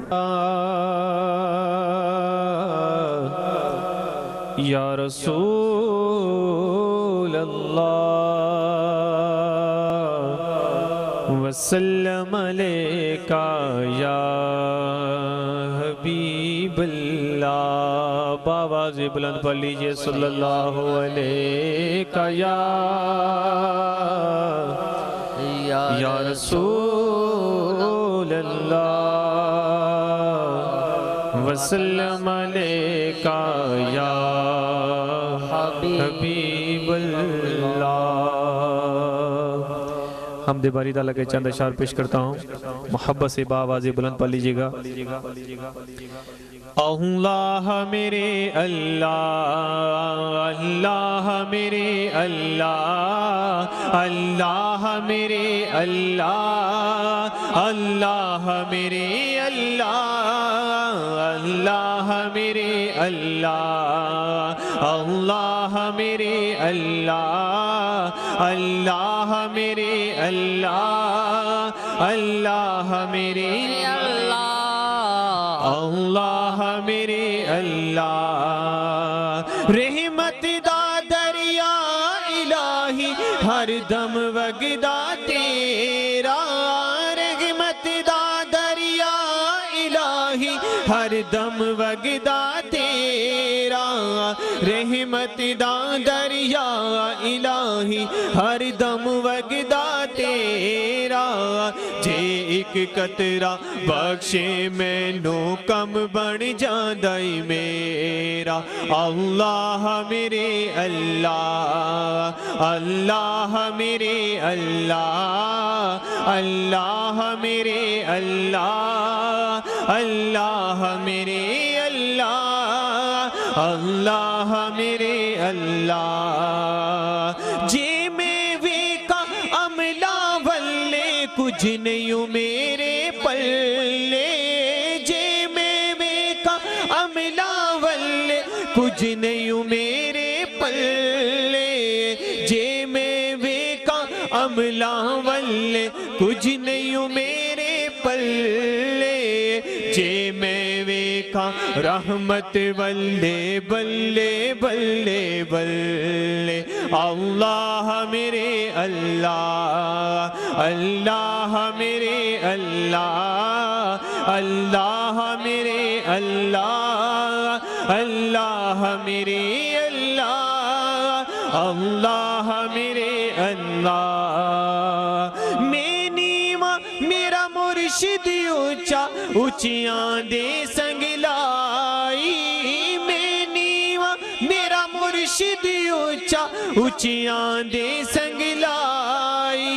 یا رسول اللہ وسلم علیکہ یا حبیب اللہ، باواز بلند پڑھ لیجئے صلی اللہ علیکہ یا رسول اللہ وسلم علیکہ یا حبیب اللہ۔ حمد باری تعالیٰ کے چند اشعار پیش کرتا ہوں، محبت سے باواز بلند پڑھ لیجئے گا۔ اللہ میرے اللہ، اللہ میرے اللہ، اللہ میرے اللہ، اللہ میرے اللہ، اللہ میرے اللہ، اللہ میرے اللہ، اللہ میرے اللہ، اللہ میرے اللہ، اللہ میرے اللہ، رحمت دا دریا الہی ہر دم وگدا تیرا، رحمت دا دریا الہی ہر دم وگدا تیرا، رحمت دا دریا الہی ہر دم وگدا تیرا، جے ایک قطرہ بخشے مینوں کم بن جاندائی میرا، اللہ میرے اللہ، اللہ میرے اللہ، اللہ میرے اللہ، اللہ میرے اللہ، اللہ میرے اللہ، جے میں ویکا عملہ والے کچھ نہیں میرے پلے، جے میں ویکا عملہ والے کچھ نہیں میرے پلے، جے میں ویکا عملہ والے کچھ نہیں میرے پلے، جے میں ویکا رحمت والے بلے بلے بلے، اللہ میرے اللہ، اللہ میرے اللہ، اللہ میرے اللہ، اللہ میرے اللہ، اللہ میرے اللہ، میرا مرشد اونچا اونچیاں دے سنگ لائی، میرا مرشد اونچا اونچیاں دے سنگ لائی،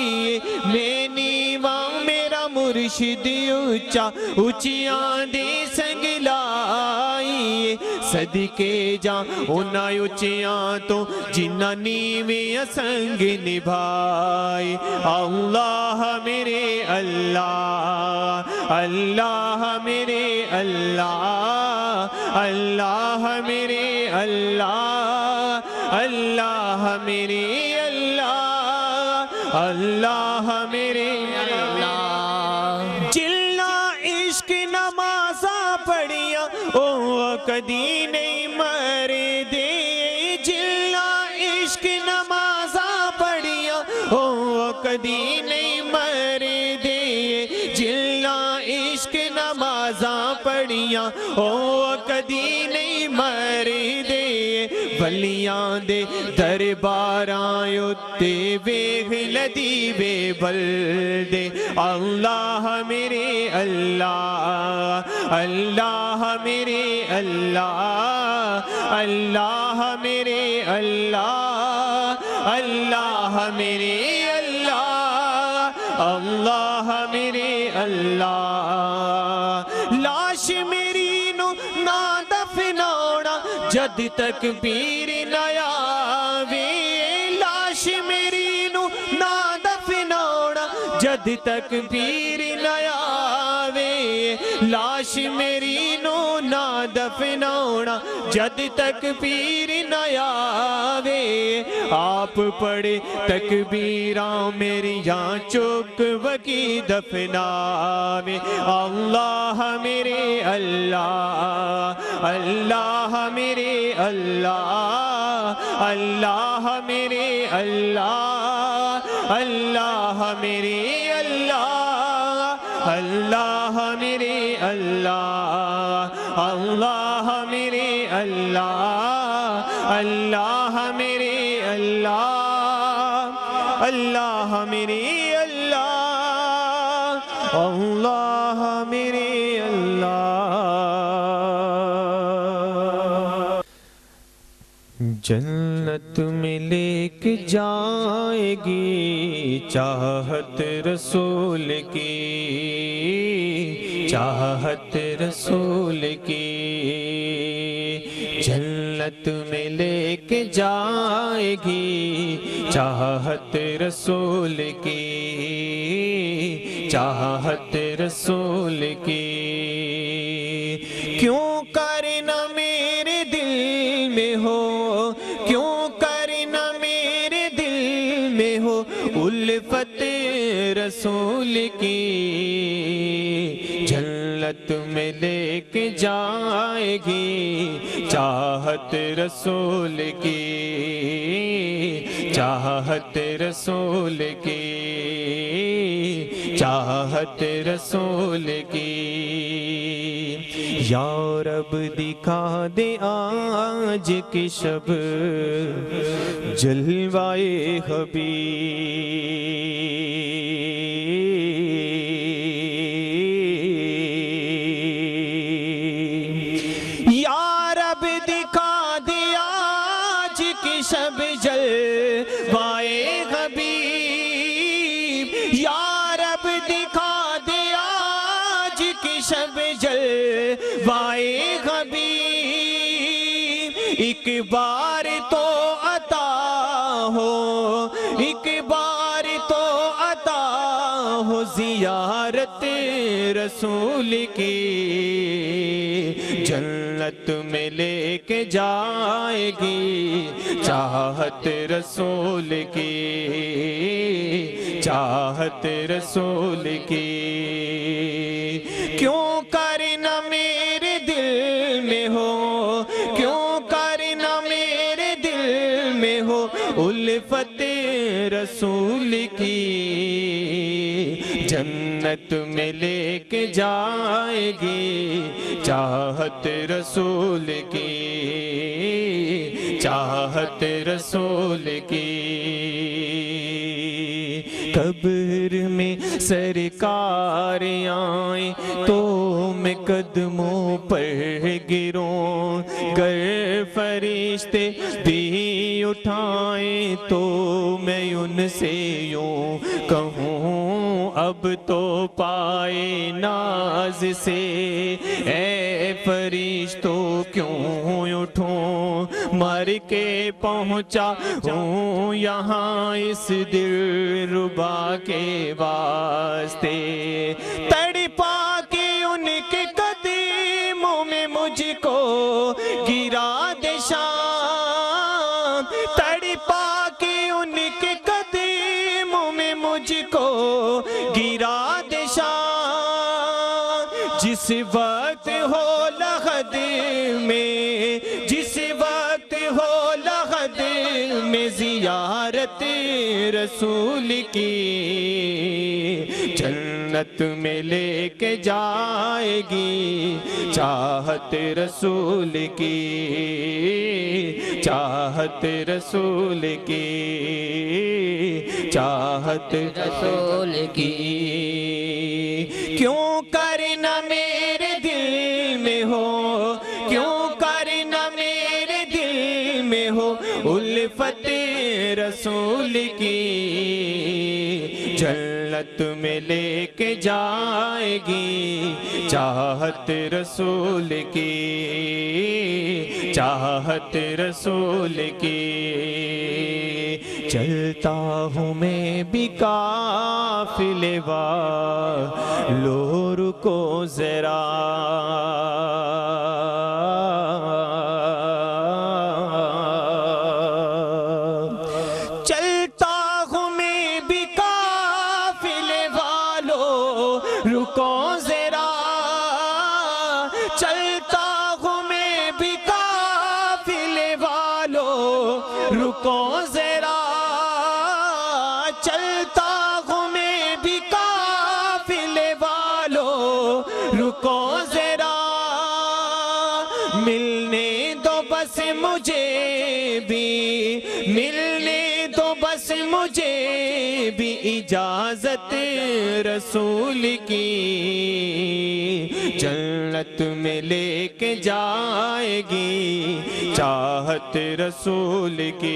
میرا مرشد اونچا اونچیاں دے سنگ لائی، صدقے جاں انہاں اونچیاں تو جنہ نیویں سنگ نبھائی، اللہ میرے اللہ، اللہ میرے اللہ، اللہ میرے اللہ، اللہ میرے اللہ، اللہ میرے اللہ، جلنا عشق نمازاں پڑھیاں او کدی نہیں مر دے، جلنا عشق نمازاں پڑھیاں او کدی نہیں مر دے، جلنا عشق نمازاں پڑھیاں او کدی نہیں مر دے، ولیاں دے درباراں اُتے ویکھ لدیوے بلدے، اللہ میرے اللہ، اللہ میرے اللہ، اللہ میرے اللہ، اللہ میرے اللہ، اللہ میرے اللہ، لاش میری نو نہ دفنانا جد تک پیر نہ آوے، لاش میری نو نہ دفنانا جد تک پیر نہ آوے، لاش میری نو نہ دفناونا جد تک پیر نہ آوے آپ پڑھے تکبیراں میری یہاں چک وکی دفناوے اللہ میرے اللہ اللہ میرے اللہ اللہ میرے اللہ اللہ میرے اللہ اللہ میرے اللہ اللہ میرے اللہ اللہ میرے اللہ اللہ میرے اللہ اللہ میرے اللہ جنت میں لے کے جائے گی چاہت رسول کی چاہت رسول کی جنت میں لے کے جائے گی چاہت رسول کی چاہت رسول کی کیوں کرنا میرے دل میں ہو کیوں کرنا میرے دل میں ہو الفت رسول کی جنت میں لے کے جائے گی چاہت رسول کی چاہت رسول کی چاہت رسول کی یا رب دکھا دے آج کی شب جلوائے حبیب یا رب دکھا دے آج کی شب جلوائے حبیب یا رب دکھا دے آج کی شب جلوائے حبیب ایک بار تو عطا ہو ایک بار تو عطا ہو زیارت رسول کی جنت میں لے کے جائے گی چاہت رسول کی چاہت رسول کی کیوں کرنا میرے دل میں ہو کیوں کرنا میرے دل میں ہو الفت رسول کی جنت میں لے کے جائے گی چاہت رسول کی چاہت رسول کی قبر میں سرکار آئیں تو میں قدموں پر گروں گر فرشتے بھی اٹھائیں تو میں ان سے یوں کہوں اب تو پائے ناز سے اے فرشتوں کیوں اٹھوں مر کے پہنچا ہوں یہاں اس دل ربا کے واسطے تڑپا کے ان کے قدموں میں مجھ کو گرا دے شام تڑپا کے ان کے قدموں میں مجھ کو گرا دے شام جس وقت ہو لحد میں جس وقت ہو لحد میں زیارت رسول کی جنت میں لے کے جائے گی چاہت رسول کی چاہت رسول کی چاہت رسول کی کیوں کرنا میرے دل میں ہو کیوں کرنا میرے دل میں ہو الفت رسول کی جنت میں لے کے جائے گی چاہت رسول کی چاہت رسول کی چلتا ہوں میں بھی قافلے والو رکو ذرا چلتا ہوں میں بھی قافلے والو رکو ذرا چلتا ہوں میں بھی قافلے والو رکو ذرا چلتا ہوں میں بھی قافلے والو رکو ذرا ملنے دو بس مجھے بھی ملنے دو بس مجھے بھی اجازت رسول کی جنت میں لے کے جائے گی چاہت رسول کی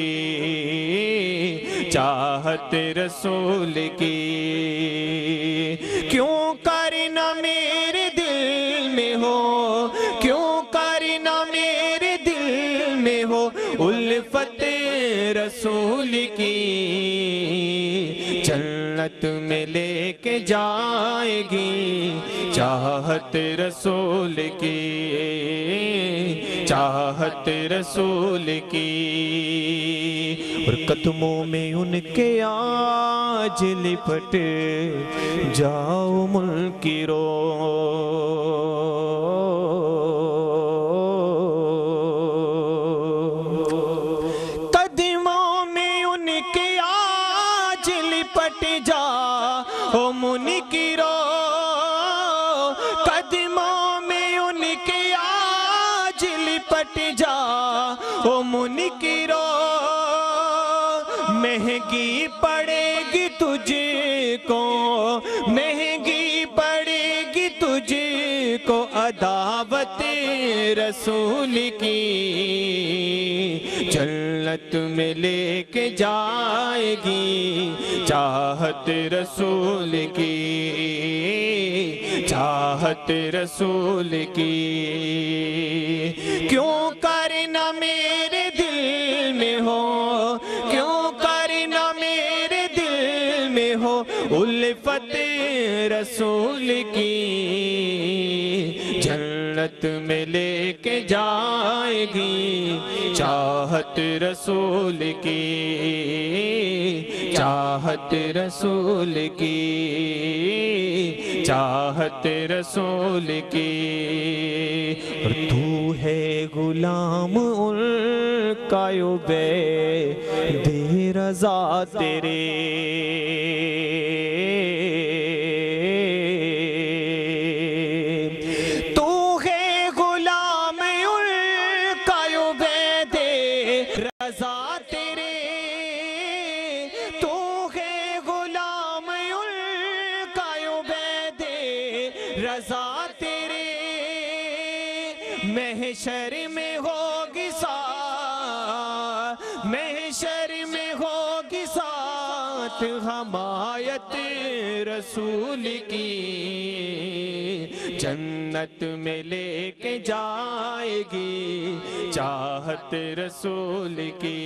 چاہت رسول کی کیوں کرنا میرے دل میں ہو کیوں کرنا میرے دل میں ہو الفت رسول کی جنت میں لے کے جائے گی چاہت رسول کی چاہت رسول کی اور قدموں میں ان کے آج لپٹ جاؤ منکرو او منکرو قدموں میں ان کے آج لپٹ جا او منکرو مہنگی پڑے گی تجھ کو مہنگی پڑے گی تجھ کو عداوت رسول کی جنت میں لے کے جائے گی چاہت رسول کی چاہت رسول کی کیوں کرنا میرے دل میں ہو کیوں کرنا میرے دل میں ہو الفت رسول کی جنت میں لے کے جائے گی چاہت رسول کی چاہت رسول کی چاہت رسول کی اور تو ہے غلام ان کا عبید رضا تیرے رضا تیرے محشر میں ہوگی ساتھ محشر میں ہوگی ساتھ حمایت رسول کی جنت میں لے کے جائے گی چاہت رسول کی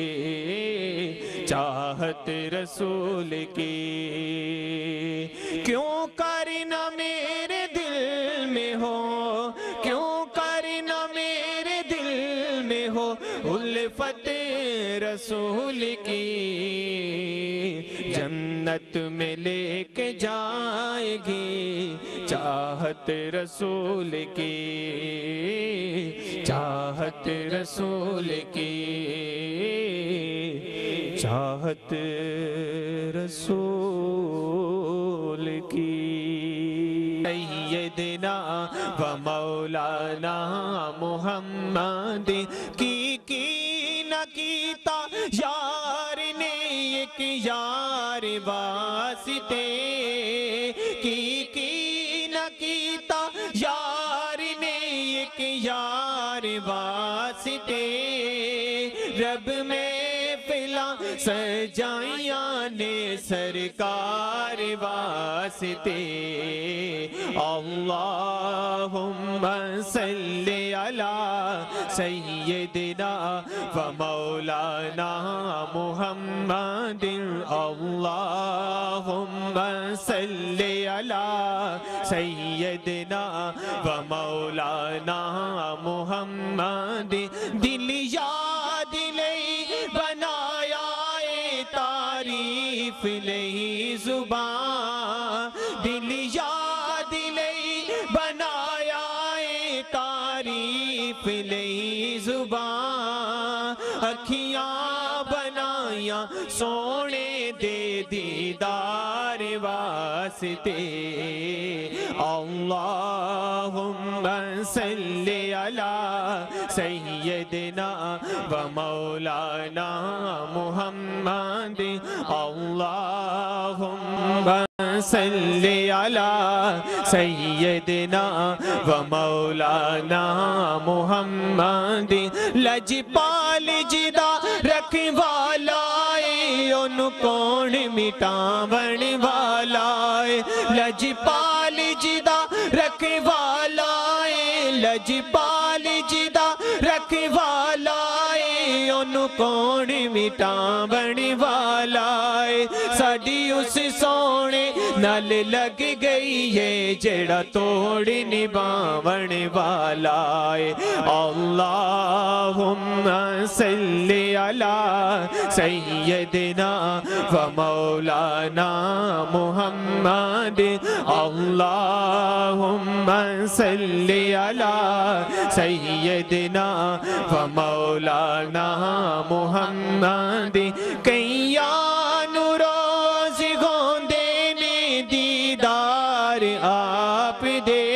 چاہت رسول کی کیوں کرنا میرے دل میں ہو کیوں کرنا میرے دل میں ہو الفت رسول کی جنت میں لے کے جائے گی چاہت رسول کی چاہت رسول کی چاہت رسول کی سیدنا و مولانا محمد کی نہ کیتا یار نے ایک یار واسطے کی نہ کیتا یار نے ایک یار واسطے رب میں سجائیاں نے سرکار واسطے اللہم صلی علی سیدنا و مولانا محمد اللہم صلی علی سیدنا و مولانا محمد دل یاد لئی بنایا تعریف لئی زبان دل یاد لئی بنایا تعریف لئی زبان اکھیاں بنائیاں سونے دے دیدار واسطے اللہم صلی علی سیدنا و مولانا محمد اللہم صلی علی سیدنا و مولانا محمد لجپال جدا رکھ والا ان کون مٹاون والا لجپال جدا رکھ والا لجپال جدا رکھ والا ان کون مٹاون والا ساڈی اس سونے نال لگ گئی ہے جڑا توڑ نبھاون والا اللہم صلی علی سیدنا و مولانا محمد اللہم صلی علی سیدنا و مولانا محمد کئیان روز گوندے نے دیدار آپ دے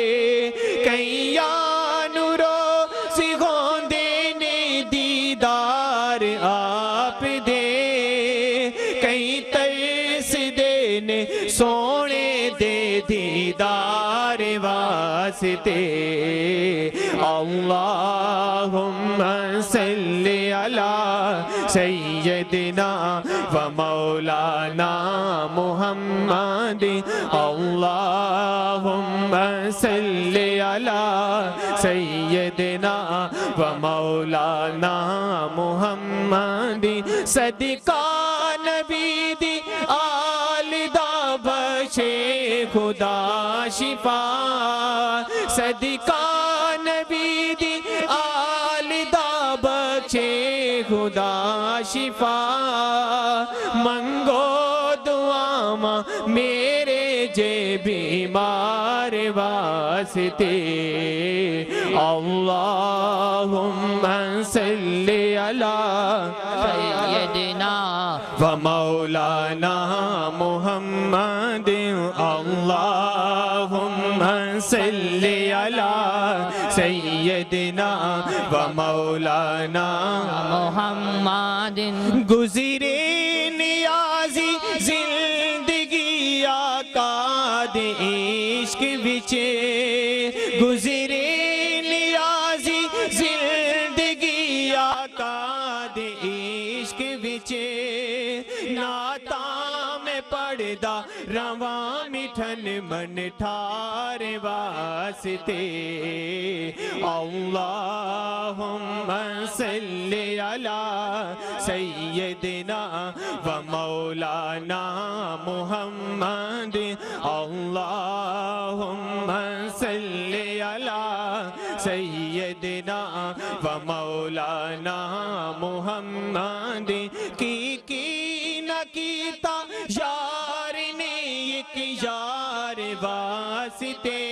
کئیان روز گوندے نے دیدار آپ دے کئی ترس دینے سونے دے دیدار واسطے اللہم صلی علی سیدنا و مولانا محمد اللہم صلی علی سیدنا و مولانا محمد صدقہ نبی دی آل دا بخشے خدا شفا صدقہ نبی دی آل دا بخشے خدا شفا منگو دعاواں میرے جے بیمار واسطے اللہم صلی علی سیدنا و مولانا محمد اللہم صلی علی سیدنا و مولانا محمد گزرے نیازی زندگی آقا دے عشق بچے گزرے نیازی زندگی آقا دے عشق بچے نعتاں میں پڑھدا رواں مٹھن من ٹھار واسطے اللہم صلی علی سیدنا و مولانا محمد اللہم صلی علی سیدنا و مولانا محمد کی نہ کیتا یار نے ایک یار واسطے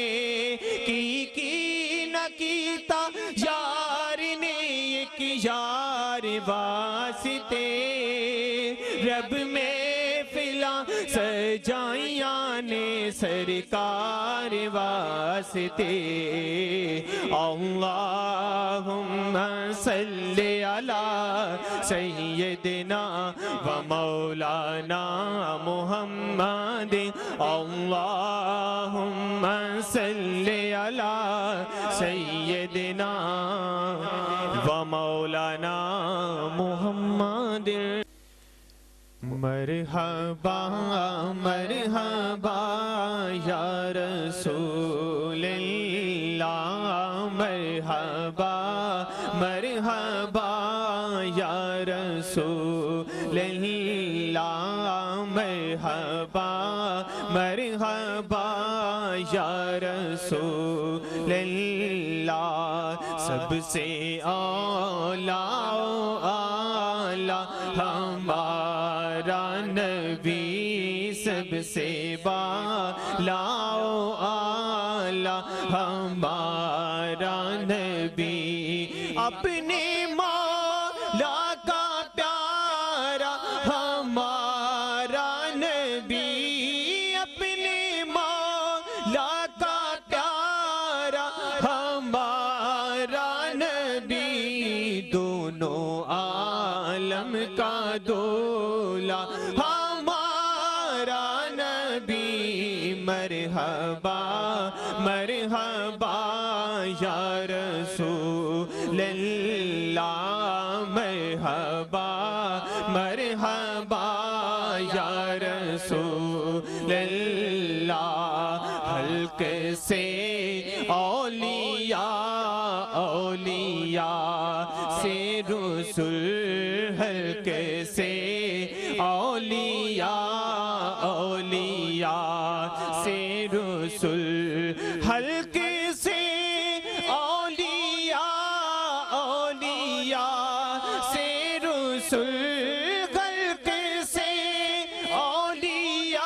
کی نہ کیتا یار نے ایک یار واسطے رب میں فلا سجائیاں نے سرکار واسطے اللہم صلی علی سیدنا و مولانا محمد اللہم صلی علی سیدنا و مولانا محمد مرحبا مرحبا یا رسول اللہ مرحبا مرحبا مرحبا یا رسول اللہ مرحبا مرحبا یا رسول اللہ سب سے اولا اعلیٰ ہمارا نبی سب سے بالا اعلیٰ ہمارا نبی اپنے مولا کا پیارا ہمارا نبی اپنے مولا کا پیارا ہمارا نبی دونوں عالم کا دولا ہمارا نبی مرحبا مرحبا یا رسول اللہ مرحبا مرحبا یا رسول اللہ حلق سے اولیاء اولیاء سے رسول حلق سے اولیاء اولیاء سے رسول حلق سے اولیاء اولیاء سے رسول حلق سے اولیاء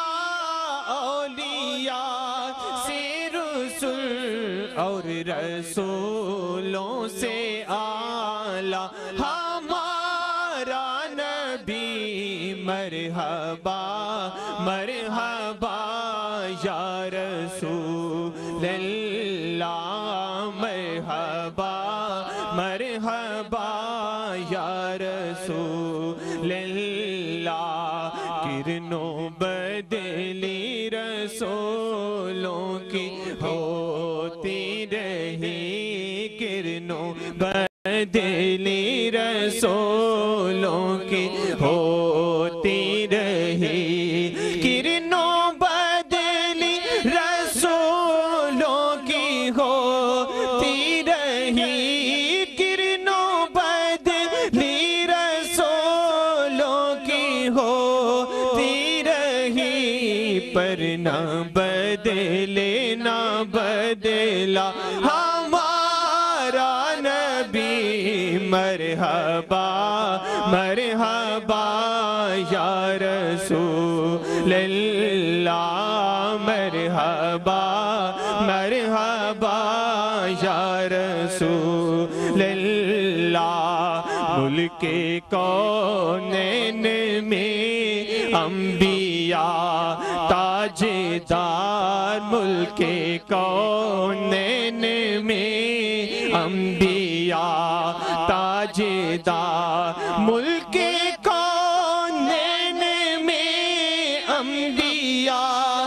اولیاء سے رسول اور رسولوں سے اعلیٰ ہمارا نبی مرحبا مرحبا یا رسول اللہ مرحبا مرحبا یا رسول اللہ کرنوں بدلی رسولوں کی ہوتی رہی کرنوں بدلی رسولوں کی ہوتی رہی کرنوں بدلی رسولوں کی ہوتی رہی کرنوں بدلی رسولوں کی ہوتی رہی پر نہ بدلے نہ بدلا ہمارا نبی مرحبا مرحبا یا رسول اللہ مرحبا مرحبا یا رسول اللہ ملک کونین میں انبیاء تاجدار ملک کونین میں انبیاء تاجدار ملک کونین میں انبیاء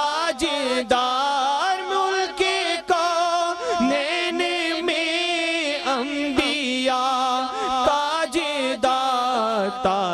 تاجدار ملک کونین میں انبیاء تاجدار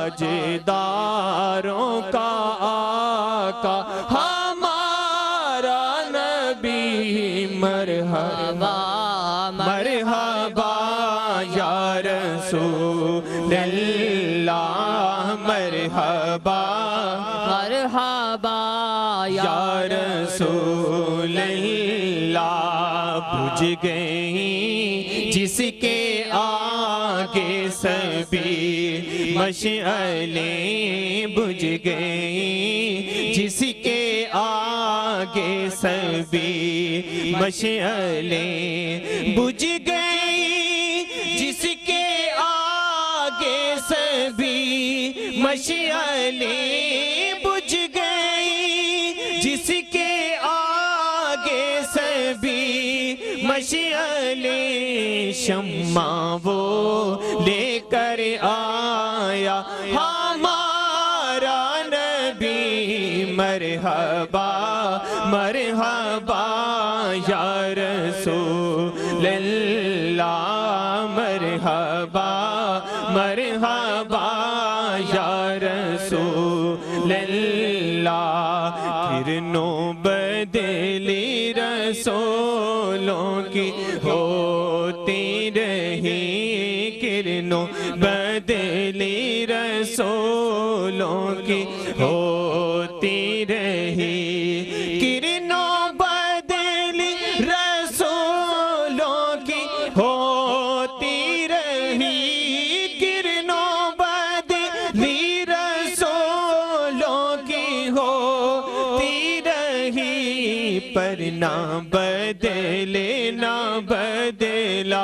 تاجداروں کا آقا ہمارا نبی مرحبا مرحبا یا رسول اللہ مرحبا مرحبا یا رسول اللہ بجھ گئی جس کے آگے سبھی مشعلیں بجھ گئی جس کے آگے سبھی مشعلیں بجھ گئی جس کے آگے سبھی مشعلیں بجھ گئی جس کے آگے سبھی مشعلیں شمع وہ لے کر آیا ہمارا نبی مرحبا مرحبا یا رسول اللہ مرحبا مرحبا یا رسول اللہ کرنوں بدلی رسولوں کی ہوتی رہی کرنوں بدلی رسولوں کی ہوتی رہی کرنوں بدلی رسولوں کی ہوتی رہی کرنوں بدلی رسولوں کی ہوتی رہی پر نہ بدلے نہ بدلا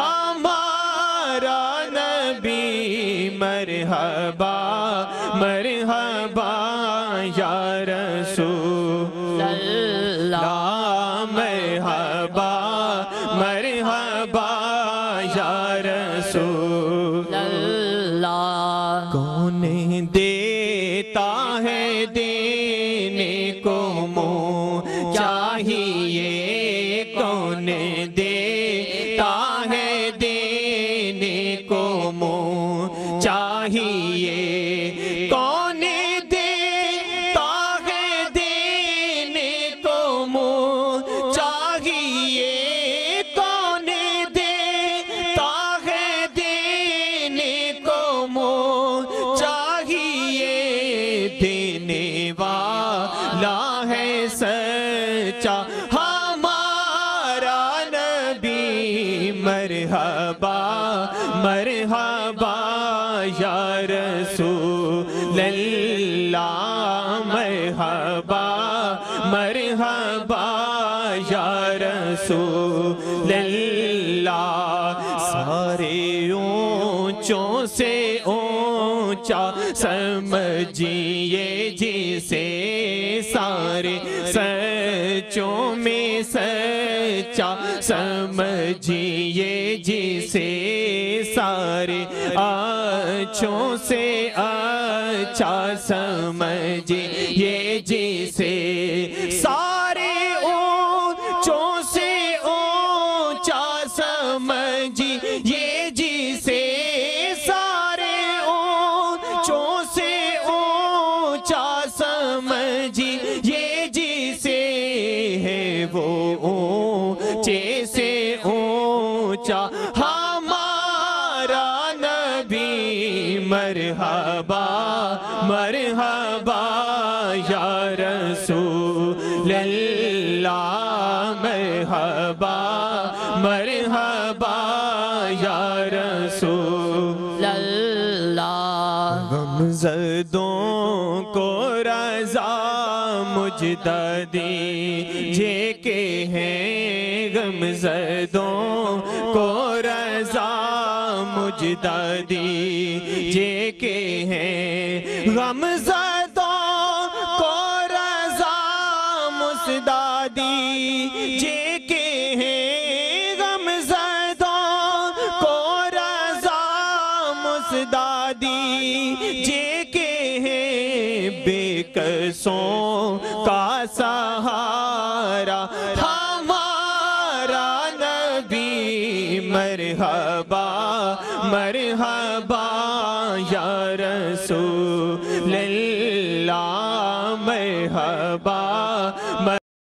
ہمارا نبی مرحبا مرحبا یا رسول اللہ مرحبا مرحبا یا رسول اللہ کون دیتا ہے دینے کو منہ چاہیے کون دیتا ہے دینے کو منہ چاہیے کون دیتا ہے دینے کو منہ چاہیے کون دیتا ہے دینے کو منہ چاہیے دینے والا ہے سچا ہمارا نبی مرحبا مرحبا یا رسول اللہ مرحبا مرحبا یا رسول اللہ سارے اونچوں سے اونچا سمجھیے جسے سارے سچوں میں سچا سمجھیے جسے سارے اچھوں سے اچھا سمجھیے جسے سارے اونچوں سے اونچا سمجھیے جسے سارے اونچوں سے اونچا سمجھیے جسے ہے وہ اونچے سے اونچا ہمارا نبی مرحبا مرحبا یا رسول اللہ مرحبا مرحبا یا رسول اللہ غمزدوں کو رضا مجدہ دیجھے کہ ہیں غمزدوں کو رضا مجدہ دیجھے کہ ہیں غمزدوں کو رضا مجدہ دیجھے کہ ہیں غمزدوں کو رضا مجدہ دیجھے کہ ہیں بے کسوں کا سہارا ہمارا نبی مرحبا مرحبا یا رسول اللہ مرحبا